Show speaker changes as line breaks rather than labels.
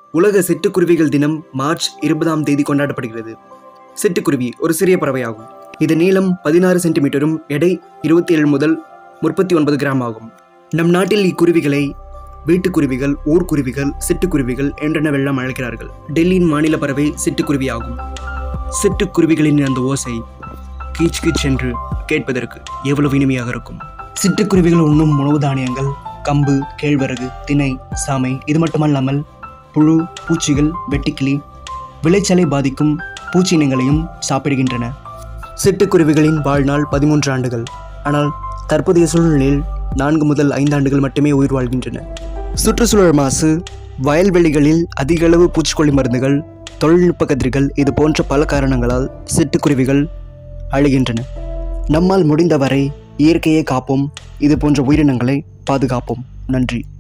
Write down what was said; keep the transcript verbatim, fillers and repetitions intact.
உலக சிட்டுக்குருவிகள் தினம் மார்ச் இருபதாம் தேதி கொண்டாடப்படுகிறது. சிட்டுக்குருவி ஒரு சிறிய பறவையாகும். இது நீளம் பதினாறு சென்டிமீட்டரும் எடை இருபத்தி ஏழு முதல் முப்பத்தி ஒன்பது கிராம் ஆகும். நம் நாட்டில் இக்குருவிகளை வீட்டுக்குருவிகள், ஊர்க்குருவிகள், சிட்டுக்குருவிகள் என்றெனவெல்லாம் அழைக்கிறார்கள். டெல்லியின் மாநில பறவை சிட்டுக்குருவி ஆகும். சிட்டுக்குருவிகளின் அந்த ஓசை கீச் கீச் என்று கேட்பதற்கு எவ்வளவு இனிமையாக இருக்கும். சிட்டுக்குருவிகள் உண்ணும் உணவு தானியங்கள் கம்பு, கேழ்வரகு, திணை, சாமை. இது மட்டுமல்லாமல் புழு, பூச்சிகள், வெட்டுக்கிளி, விளைச்சலை பாதிக்கும் பூச்சியினங்களையும் சாப்பிடுகின்றன. சிட்டுக்குருவிகளின் வாழ்நாள் பதிமூன்று ஆண்டுகள். ஆனால் தற்போதைய சூழ்நிலையில் நான்கு முதல் ஐந்து ஆண்டுகள் மட்டுமே உயிர் வாழ்கின்றன. சுற்றுச்சூழல் மாசு, வயல்வெளிகளில் அதிக அளவு பூச்சிக்கொல்லி மருந்துகள், தொழில்நுட்ப கதிர்கள், இது போன்ற பல காரணங்களால் சிட்டுக்குருவிகள் அழிகின்றன. நம்மால் முடிந்தவரை இயற்கையை காப்போம். இது போன்ற உயிரினங்களை பாதுகாப்போம். நன்றி.